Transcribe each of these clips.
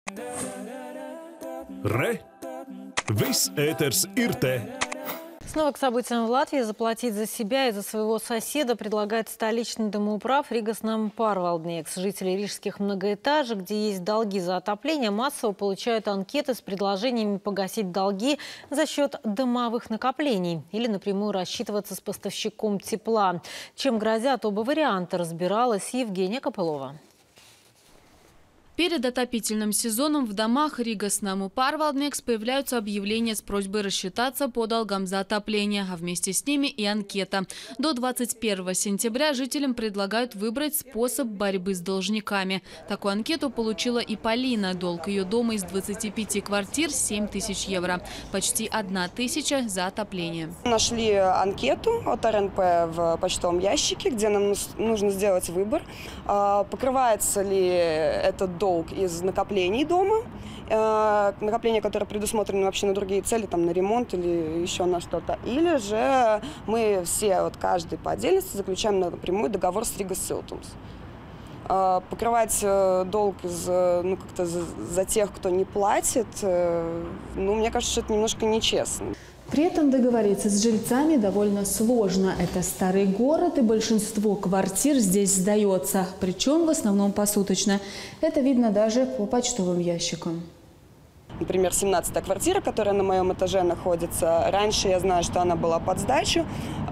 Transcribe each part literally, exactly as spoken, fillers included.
Re! Viss ēters ir te! Снова к событиям в Латвии. Заплатить за себя и за своего соседа предлагает столичный домоуправ Ригас Нама Pārvaldnieks. Жители рижских многоэтажек, где есть долги за отопление, массово получают анкеты с предложениями погасить долги за счет домовых накоплений или напрямую рассчитываться с поставщиком тепла. Чем грозят оба варианта, разбиралась Евгения Копылова. Перед отопительным сезоном в домах Ригас Нама Pārvaldnieks появляются объявления с просьбой рассчитаться по долгам за отопление, а вместе с ними и анкета. До двадцать первого сентября жителям предлагают выбрать способ борьбы с должниками. Такую анкету получила и Полина. Долг ее дома из двадцати пяти квартир – семь тысяч евро. Почти одна тысяча за отопление. Нашли анкету от эр эн пэ в почтовом ящике, где нам нужно сделать выбор. Покрывается ли этот долг из накоплений дома, э, накопления, которые предусмотрены вообще на другие цели, там на ремонт или еще на что-то, или же мы все, вот каждый по отдельности, заключаем напрямую договор с Ригас Siltums. Э, покрывать э, долг из, э, ну, как-то за, за тех, кто не платит, э, ну, мне кажется, что это немножко нечестно. При этом договориться с жильцами довольно сложно. Это старый город, и большинство квартир здесь сдается. Причем в основном посуточно. Это видно даже по почтовым ящикам. Например, семнадцатая квартира, которая на моем этаже находится. Раньше я знаю, что она была под сдачу.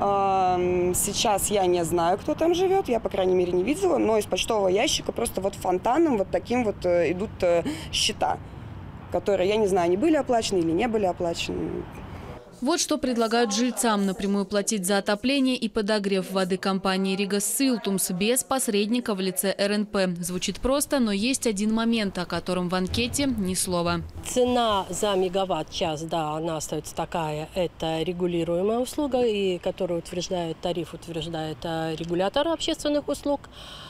Сейчас я не знаю, кто там живет. Я, по крайней мере, не видела. Но из почтового ящика просто вот фонтаном вот таким вот идут счета, которые, я не знаю, они были оплачены или не были оплачены. Вот что предлагают жильцам: напрямую платить за отопление и подогрев воды компании Ригас Siltums без посредника в лице эр эн пэ. Звучит просто, но есть один момент, о котором в анкете ни слова. Цена за мегаватт-час, да, она остается такая. Это регулируемая услуга, и которую утверждает тариф, утверждает регулятор общественных услуг.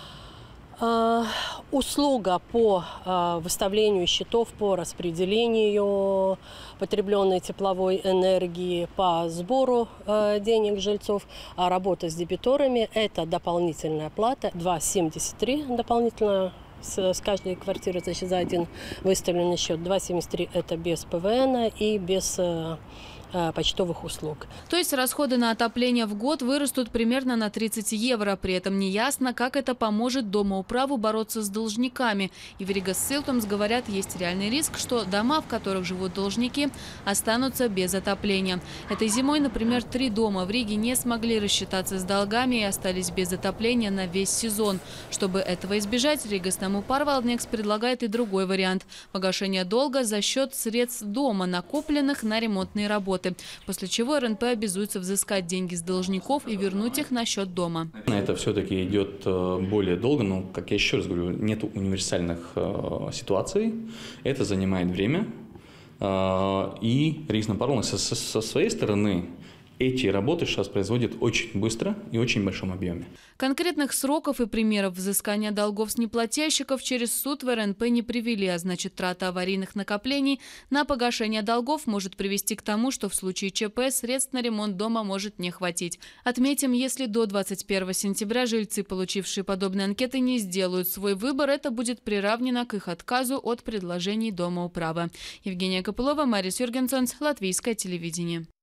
Uh, услуга по uh, выставлению счетов, по распределению потребленной тепловой энергии, по сбору uh, денег жильцов, а работа с дебиторами – это дополнительная плата, два семьдесят три дополнительно с, с каждой квартиры, значит, за один выставленный счет, два семьдесят три – это без пэ вэ эна и без uh, почтовых услуг. То есть расходы на отопление в год вырастут примерно на тридцать евро. При этом неясно, как это поможет домоуправу бороться с должниками. И в Ригас Siltums говорят, есть реальный риск, что дома, в которых живут должники, останутся без отопления. Этой зимой, например, три дома в Риге не смогли рассчитаться с долгами и остались без отопления на весь сезон. Чтобы этого избежать, Ригас Нама Pārvaldnieks предлагает и другой вариант – погашение долга за счет средств дома, накопленных на ремонтные работы. После чего эр эн пэ обязуется взыскать деньги с должников и вернуть их на счет дома. Это все-таки идет более долго, но, как я еще раз говорю, нет универсальных ситуаций. Это занимает время. И Ригас Нама Pārvaldnieks со, со своей стороны эти работы сейчас производят очень быстро и очень большом объеме. Конкретных сроков и примеров взыскания долгов с неплательщиков через суд в эр эн пэ не привели, а значит, трата аварийных накоплений на погашение долгов может привести к тому, что в случае че пэ средств на ремонт дома может не хватить. Отметим, если до двадцать первого сентября жильцы, получившие подобные анкеты, не сделают свой выбор, это будет приравнено к их отказу от предложений домоуправа. Евгения Копылова, Марис Юргенсонс, Латвийское телевидение.